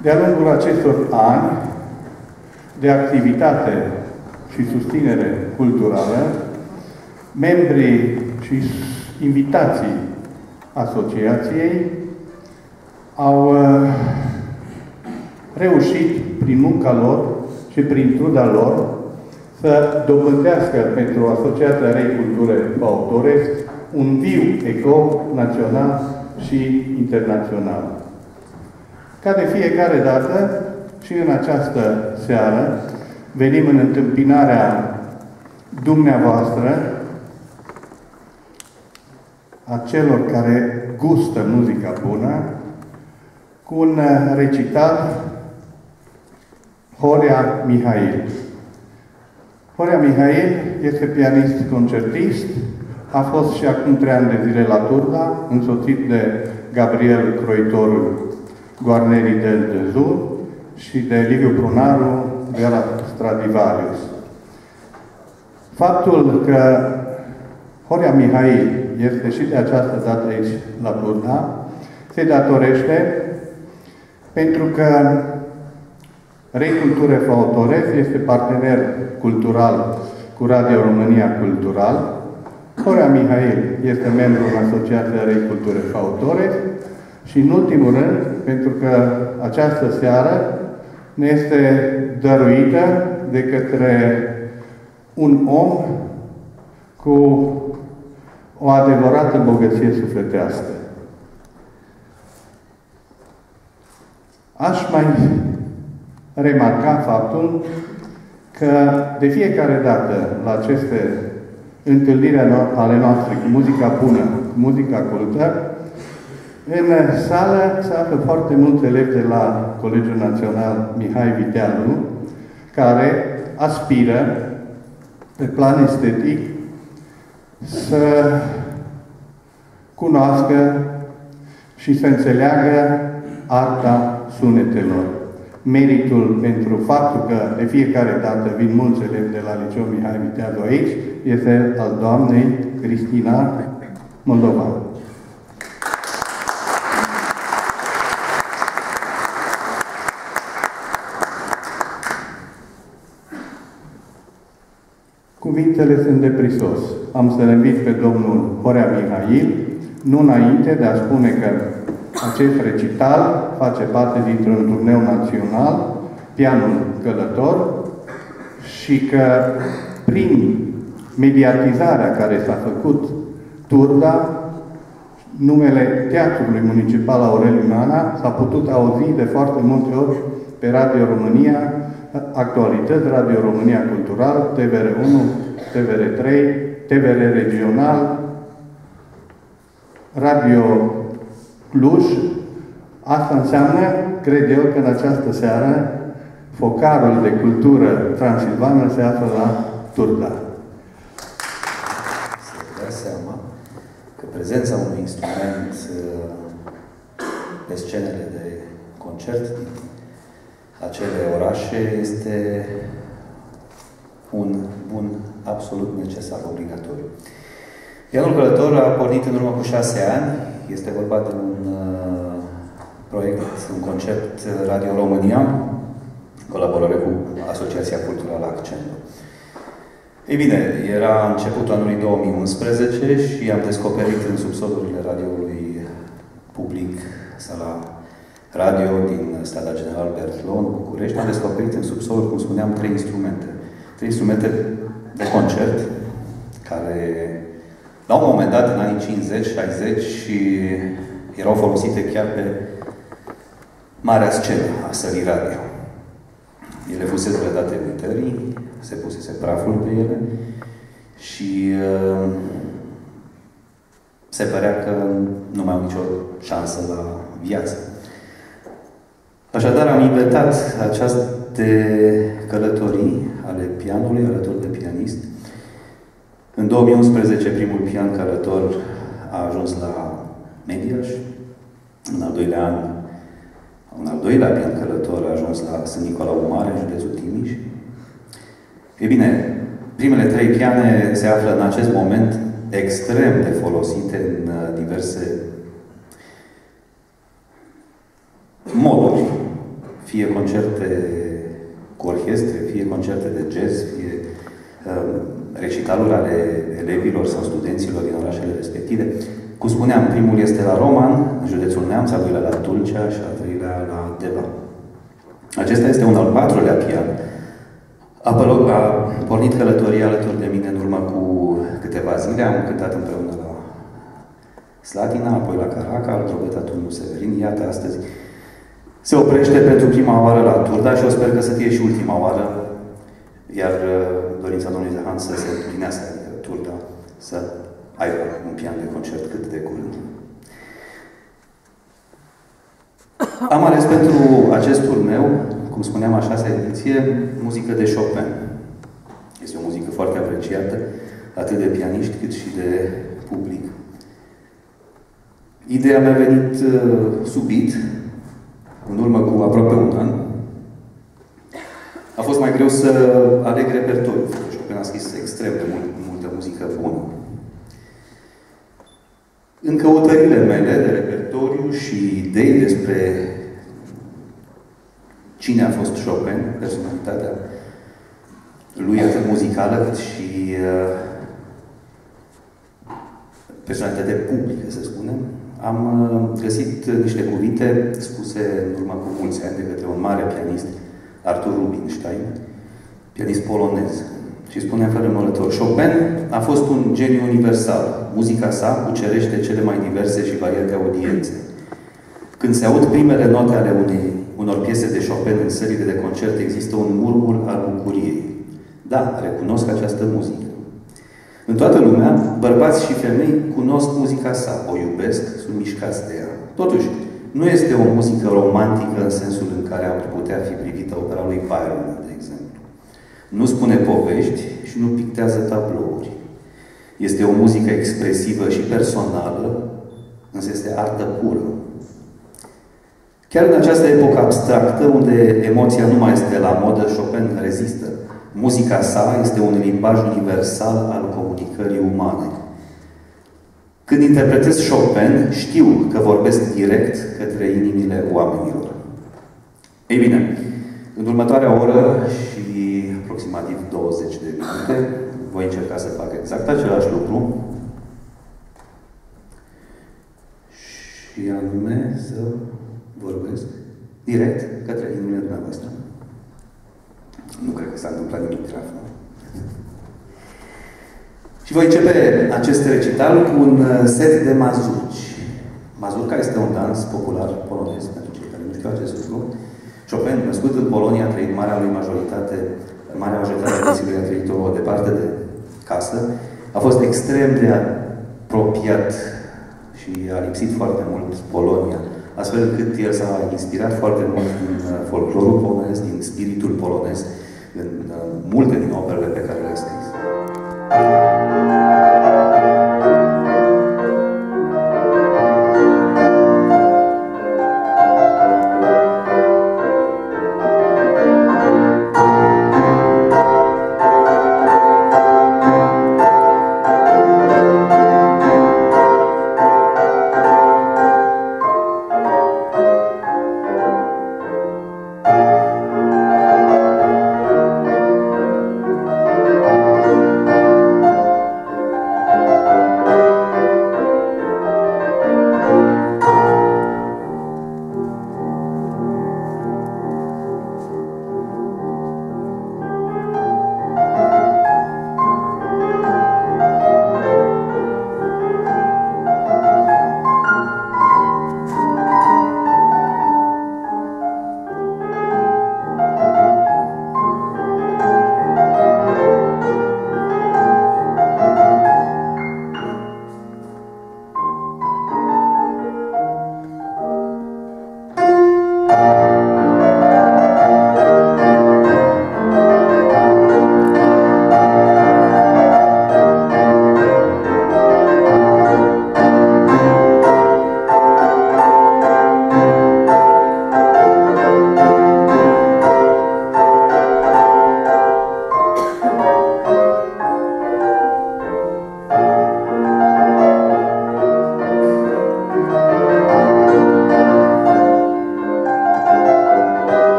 De-a lungul acestor ani de activitate și susținere culturală, membrii și invitații asociației au reușit, prin munca lor și prin truda lor, să dobândească pentru Asociația Rei Culture Fautores un viu eco național și internațional. Ca de fiecare dată, și în această seară, venim în întâmpinarea dumneavoastră, a celor care gustă muzica bună, cu un recital Horea Mihail. Horea Mihail este pianist concertist, a fost și acum 3 ani de zile la Turda, însoțit de Gabriel Croitoru Guarneri del Dezu și de Liviu Prunaru de la Stradivarius. Faptul că Horea Mihail este și de această dată aici la Turda se datorește pentru că Rei Culture Fautores este partener cultural cu Radio România Cultural. Horea Mihail este membru în Asociația Rei Culture Fautores și, în ultimul rând, pentru că această seară ne este dăruită de către un om cu o adevărată bogăție sufletească. Aș mai remarca faptul că de fiecare dată la aceste întâlniri ale noastre cu muzica bună, cu muzica cultă, în sală se află foarte mulți elevi de la Colegiul Național Mihai Viteanu, care aspiră, pe plan estetic, să cunoască și să înțeleagă arta sunetelor. Meritul pentru faptul că de fiecare dată vin mulți elevi de la Liceul Mihai Viteanu aici este al doamnei Cristina Moldovan. Cuvintele sunt de prisos. Am să-l invit pe domnul Horea Mihail, nu înainte de a spune că acest recital face parte dintr-un turneu național, Pianul Călător, și că prin mediatizarea care s-a făcut Turda, numele Teatrului Municipal Aureliu Nana s-a putut auzi de foarte multe ori pe Radio România, Actualități, Radio România Cultural, TVR1, TVR3, TVR Regional, Radio Cluj. Asta înseamnă, cred eu, că în această seară focarul de cultură transilvană se află la Turda. Să vă dați seama că prezența unui instrument pe scenele de concert din acele orașe este un bun absolut necesar, obligatoriu. Pianul Călător a pornit în urmă cu 6 ani. Este vorba de un proiect, un concept Radio România, în colaborare cu Asociația Culturală Accent. Ei bine, era începutul anului 2011 și am descoperit în subsolurile radioului public, sala radio din Strada General Berthelon, București, am descoperit în subsolul, cum spuneam, 3 instrumente. 3 instrumente de concert, care la un moment dat, în anii 50-60, și erau folosite chiar pe marea scenă a sării radio. Ele fusese redate uitării, se pusese praful pe ele și se părea că nu mai au nicio șansă la viață. Așadar, am inventat aceste călătorii ale pianului, alături de pianist. În 2011, primul pian călător a ajuns la Mediaș. În al doilea an, un al doilea pian călător a ajuns la Sfânt Nicolau Mare, în județul Timiș. E bine, primele 3 piane se află în acest moment extrem de folosite în diverse moduri fie concerte cu orchestre, fie concerte de jazz, fie recitaluri ale elevilor sau studenților din orașele respective. Cum spuneam, primul este la Roman, în județul Neamț, al doilea la Tulcea și al treilea la Deva. Acesta este un al patrulea pian. A pornit călătoria alături de mine în urmă cu câteva zile. Am cântat împreună la Slatina, apoi la Caracal, Drobeta Turnul Severin. Iată, astăzi se oprește pentru prima oară la Turda și o sper că să fie și ultima oară, iar dorința domnului Zahan să se împlinească, adică Turda să aibă un pian de concert cât de curând. Am ales pentru acest tur meu, cum spuneam, a 6-a ediție, muzică de Chopin. Este o muzică foarte apreciată, atât de pianiști cât și de public. Ideea mi-a venit subit, în urmă cu aproape un an. A fost mai greu să aleg repertoriul. Chopin a scris extrem de multă muzică bună. În căutările mele de repertoriu și idei despre cine a fost Chopin, personalitatea lui atât muzicală cât și personalitatea publică, să spunem, am găsit niște cuvinte spuse în urmă cu mulți ani de către un mare pianist, Arthur Rubinstein, pianist polonez. Și spune în felul următor: Chopin a fost un geniu universal. Muzica sa cucerește cele mai diverse și variate audiențe. Când se aud primele note ale unor piese de Chopin în sălile de concert, există un murmur al bucuriei. Da, recunosc această muzică. În toată lumea, bărbați și femei cunosc muzica sa, o iubesc, sunt mișcați de ea. Totuși, nu este o muzică romantică în sensul în care ar putea fi privită opera lui Byron, de exemplu. Nu spune povești și nu pictează tablouri. Este o muzică expresivă și personală, însă este artă pură. Chiar în această epocă abstractă, unde emoția nu mai este la modă, Chopin rezistă. Muzica sa este un limbaj universal al comunicării umane. Când interpretez Chopin, știu că vorbesc direct către inimile oamenilor. Ei bine, în următoarea oră și aproximativ 20 de minute voi încerca să fac exact același lucru și anume să vorbesc direct către inimile dumneavoastră. Nu cred că s-a întâmplat nimic grav. Și voi începe acest recital cu un set de mazurci. Mazurca este un dans popular polonez, pentru cei care nu știu acest lucru. Chopin, născut în Polonia, a trăit marea majoritate a vieții lui, a trăit-o departe de casă. A fost extrem de apropiat și a lipsit foarte mult Polonia, astfel încât el s-a inspirat foarte mult din folclorul polonez, din spiritul polonez, în multe din operele pe care le-a scris.